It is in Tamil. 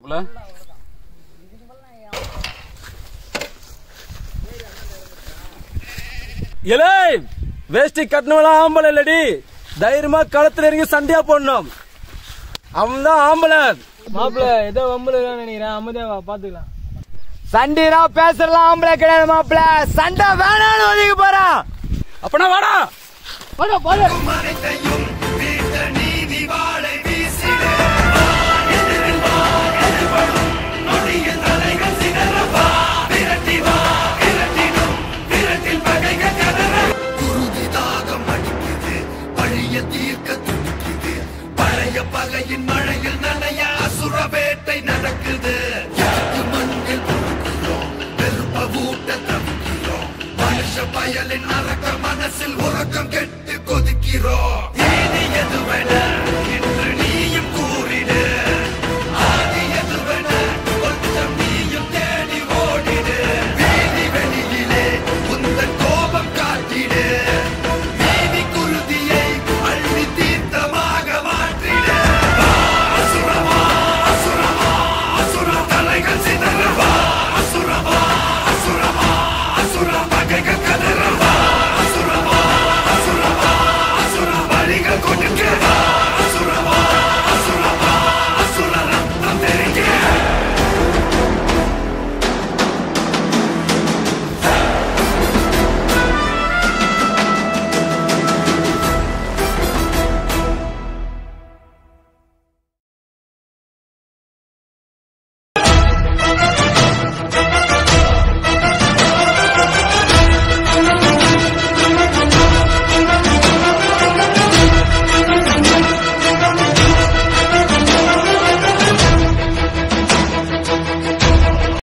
வேஷ்டி கட்டணவளா ஆம்பளை இல்லடி, தைரியமா களத்துல இறங்கி சண்டையா போடணும். அவன் தான் ஆம்பளை. மாப்பிள்ள ஏதோ வம்புல நினைக்கிறேன், அமைதியா பாத்துக்கலாம். சண்டைனா பேசலாம், ஆம்பளை கிடையாது மாப்பிள்ள. சண்டை வேணாலும் ஒதுக்கி போறான். அப்பனா வாடா. பகையின் மழையில் நனைய அசுர வேட்டை நடக்குது. மண்ணில் வெறுப்ப ஊட்ட தவிக்கிறோம். மனுஷ பயலின் அரக்க மனசில் உறக்கம் கெட்டு கொதிக்கிறோம்.